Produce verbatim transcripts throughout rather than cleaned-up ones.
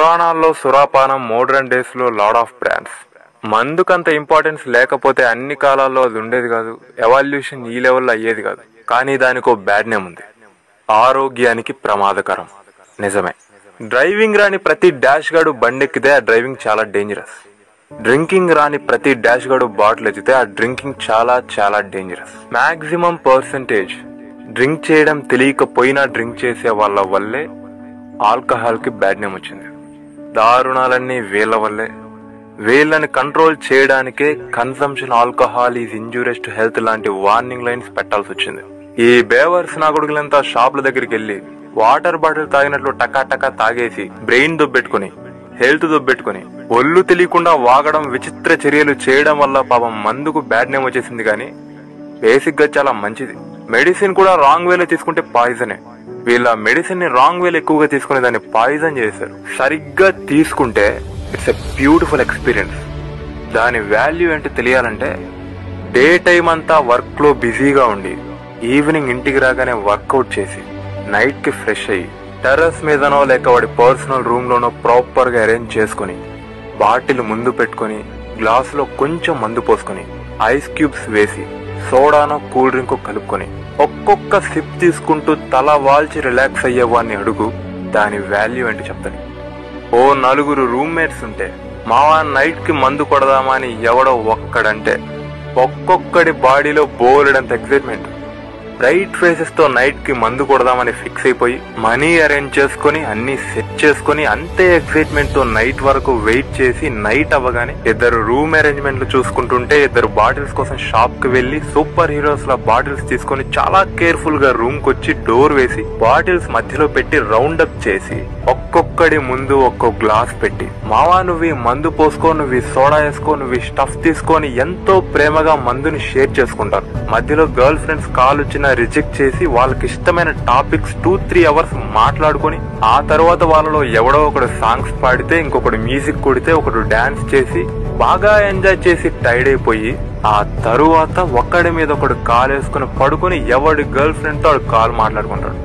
పురాణాల్లో సురాపానం, modern days లో లాడ్ ఆఫ్ బ్రాండ్స్. మందుకంత ఇంపార్టెన్స్ లేకపోతే అన్ని కాలాల్లో అది ఉండేది కాదు, ఎవాల్యూషన్ ఈ లెవెల్లో అయ్యేది కాదు. కానీ దానికి ఒక బ్యాడ్ నేమ్ ఉంది, ఆరోగ్యానికి ప్రమాదకరం. నిజమే, డ్రైవింగ్ రాని ప్రతి డాష్ గాడు బండెక్కితే ఆ డ్రైవింగ్ చాలా డేంజరస్. డ్రింకింగ్ రాని ప్రతి డాష్ గాడు బాటిల్ ఎత్తితే ఆ డ్రింకింగ్ చాలా చాలా డేంజరస్. మాక్సిమం పర్సంటేజ్ డ్రింక్ చేయడం తెలియకపోయినా డ్రింక్ చేసే వాళ్ళ వల్లే ఆల్కహాల్ కి బ్యాడ్ నేమ్ వచ్చింది. దారుణాలన్నీ వీళ్ళ వల్లే. వీళ్ళని కంట్రోల్ చేయడానికే consumption alcohol is injurious to health లాంటి వార్నింగ్ లైన్స్ పెట్టాల్సి వచ్చింది. ఈ బేవర్స్ నా కొడుకులంతా షాపుల దగ్గరికి వెళ్లి వాటర్ బాటిల్ తాగినట్లు టకా టకా తాగేసి బ్రెయిన్ దొబ్బెట్టుకుని, హెల్త్ దొబ్బెట్టుకుని, ఒళ్ళు తెలియకుండా వాగడం, విచిత్ర చర్యలు చేయడం వల్ల పాపం మందుకు బ్యాడ్ నేమ్ వచ్చేసింది. కానీ బేసిక్ గా చాలా మంచిది. మెడిసిన్ కూడా రాంగ్ వేలో తీసుకుంటే పాయిజనే. వీళ్ళ మెడిసిన్ ని రాంగ్ వేలో ఎక్కువగా తీసుకుని దాన్ని పాయిజన్ చేశారు. సరిగ్గా తీసుకుంటే ఇట్స్ ఎ బ్యూటిఫుల్ ఎక్స్పీరియన్స్. దాని వాల్యూ ఏంటో తెలియాలంటే డే టైం అంతా వర్క్ లో బిజీగా ఉండి ఈవినింగ్ ఇంటికి రాగానే వర్కౌట్ చేసి నైట్ కి ఫ్రెష్ అయ్యి టెర్రస్ మీదనో లేక వాడి పర్సనల్ రూమ్ లోనో ప్రాపర్ గా అరేంజ్ చేసుకుని బాటిల్ ముందు పెట్టుకుని గ్లాసులో కొంచెం మందు పోసుకుని ఐస్ క్యూబ్స్ వేసి సోడానో కూల్ డ్రింక్ కలుపుకొని ఒక్కొక్క సిప్ తీసుకుంటూ తల వాల్చి రిలాక్స్ అయ్యేవాడిని అడుగు, దాని వాల్యూ ఏంటి చెప్తాను. ఓ నలుగురు రూమ్మేట్స్ ఉంటే మావా నైట్ కి మందు కొడదామా అని ఎవడో ఒక్కడంటే ఒక్కొక్కడి బాడీలో బోలెడంత ఎక్సైట్మెంట్. బ్రైట్ ఫేసెస్ తో నైట్ కి మందు కొడదామని ఫిక్స్ అయిపోయి మనీ అరేంజ్ చేసుకుని అన్ని సెట్ చేసుకుని అంతే ఎక్సైట్మెంట్ తో నైట్ వరకు వెయిట్ చేసి నైట్ అవ్వగానే ఇద్దరు రూమ్ అరేంజ్మెంట్లు చూసుకుంటుంటే ఇద్దరు బాటిల్స్ కోసం షాప్ కి వెళ్లి సూపర్ హీరోస్ లా బాటిల్స్ తీసుకుని చాలా కేర్ఫుల్ గా రూమ్ కి వచ్చి డోర్ వేసి బాటిల్స్ మధ్యలో పెట్టి రౌండ్ అప్ చేసి ఒక్కొక్కడి ముందు ఒక్కో గ్లాస్ పెట్టి మావా నువ్వు మందు పోసుకో, నువ్వు సోడా వేసుకో, నువ్వు స్టఫ్ తీసుకొని ఎంతో ప్రేమగా మందుని షేర్ చేసుకుంటారు. మధ్యలో గర్ల్ ఫ్రెండ్స్ కాల్ వచ్చిన రిజెక్ట్ చేసి వాళ్ళకి ఇష్టమైన టాపిక్స్ టూ త్రీ అవర్స్ మాట్లాడుకుని ఆ తర్వాత వాళ్ళలో ఎవడో ఒకడు సాంగ్స్ పాడితే, ఇంకొకడు మ్యూజిక్ కొడితే, ఒకడు డాన్స్ చేసి బాగా ఎంజాయ్ చేసి టైర్డ్ అయిపోయి ఆ తరువాత ఒక్కడి మీద ఒకడు కాల్ వేసుకుని పడుకుని ఎవడి గర్ల్ ఫ్రెండ్ తో కాల్ మాట్లాడుకుంటాడు.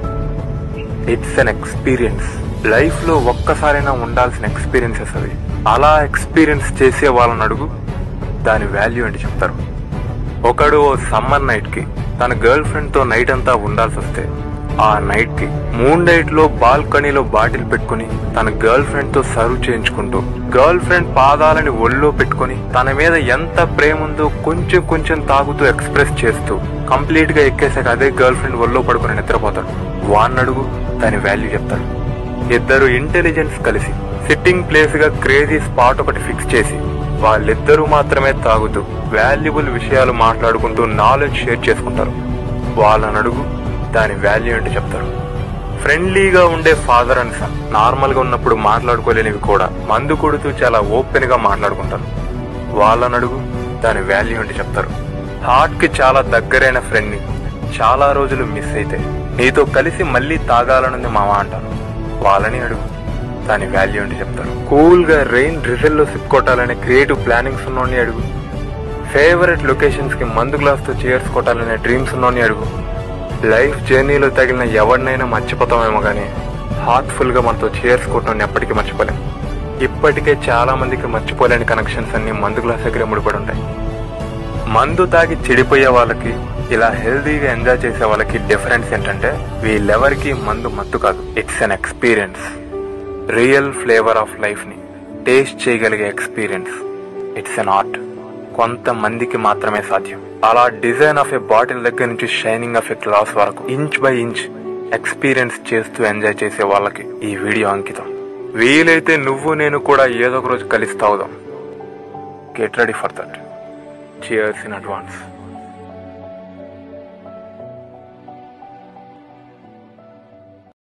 It's an experience. లైఫ్ లో ఒక్కసారైనా ఉండాల్సిన ఎక్స్పీరియన్సెస్ అవి. అలా ఎక్స్పీరియన్స్ చేసే వాళ్ళని అడుగు, దాని వాల్యూ ఏంటి చెప్తారు. ఒకడు ఓ సమ్మర్ నైట్ కి తన గర్ల్ ఫ్రెండ్ తో నైట్ అంతా ఉండాల్సి వస్తే ఆ నైట్ కి మూన్ నైట్ లో బాల్కనీలో బాటిల్ పెట్టుకుని తన గర్ల్ ఫ్రెండ్ తో సర్వ్ చేయించుకుంటూ గర్ల్ ఫ్రెండ్ పాదాలని ఒళ్ళో పెట్టుకుని తన మీద ఎంత ప్రేమ ఉందో కొంచెం కొంచెం తాగుతూ ఎక్స్ప్రెస్ చేస్తూ కంప్లీట్ గా ఎక్కేసాక అదే గర్ల్ ఫ్రెండ్ ఒళ్ళో పడుకుని నిద్రపోతాడు. వాన్నడుగు, దాని వాల్యూ చెప్తాడు. ఇద్దరు ఇంటెలిజెన్స్ కలిసి సిట్టింగ్ ప్లేస్ గా క్రేజీ స్పాట్ ఒకటి ఫిక్స్ చేసి వాళ్ళిద్దరూ మాత్రమే తాగుతూ వాల్యుబుల్ విషయాలు మాట్లాడుకుంటూ నాలెడ్జ్ షేర్ చేసుకుంటారు. వాళ్ళని అడుగు, దాని వాల్యూ ఏంటో చెప్తారు. ఫ్రెండ్లీగా ఉండే ఫాదర్ అండ్ సన్ నార్మల్ గా ఉన్నప్పుడు మాట్లాడుకోలేనివి కూడా మందు కొడుతూ చాలా ఓపెన్ గా మాట్లాడుకుంటారు. వాళ్ళని అడుగు, దాని వాల్యూ ఏంటో చెప్తారు. హార్ట్ కి చాలా దగ్గరైన ఫ్రెండ్ ని చాలా రోజులు మిస్ అయితే నీతో కలిసి మళ్ళీ తాగాలనుంది మావా అంటారు. వాళ్ళని అడుగు, దాని వాల్యూ ఏంటి చెప్తారు. కూల్ గా రెయిన్ డ్రిజల్ లో సిప్ కొట్టాలనే క్రియేటివ్ ప్లానింగ్స్ ఉన్నోని అడుగు. ఫేవరెట్ లొకేషన్స్ కి మందు గ్లాస్ తో చైర్స్ కొట్టాలనే డ్రీమ్స్ ఉన్నోని అడుగు. లైఫ్ జర్నీలో తగిలిన ఎవరినైనా మర్చిపోతామేమో గానీ హార్ట్ఫుల్ గా మనతో చైర్స్ కొట్టడం ఎప్పటికీ మర్చిపోలేం. ఇప్పటికే చాలా మందికి మర్చిపోలేని కనెక్షన్స్ అన్ని మందు గ్లాస్ దగ్గర ముడిపడి ఉంటాయి. మందు తాగి చెడిపోయే వాళ్ళకి, ఇలా హెల్దీగా ఎంజాయ్ చేసే వాళ్ళకి డిఫరెన్స్ ఏంటంటే వీళ్ళెవరికి మందు మత్తు కాదు, it's an experience. Real flavour of life ని టేస్ట్ చేయగలిగే ఎక్స్పీరియన్స్. It's an art. కొంతమందికి మాత్రమే సాధ్యం. అలా డిజైన్ ఆఫ్ ఏ బాటిల్ దగ్గర నుంచి షైనింగ్ ఆఫ్ ఏ గ్లాస్ వరకు ఇంచ్ బై ఇంచ్ ఎక్స్పీరియన్స్ చేస్తూ ఎంజాయ్ చేసే వాళ్ళకి ఈ వీడియో అంకితం. వీలైతే నువ్వు నేను కూడా ఏదో ఒక రోజు కలిసి తాగుదాం. Get ready for that. Cheers in advance.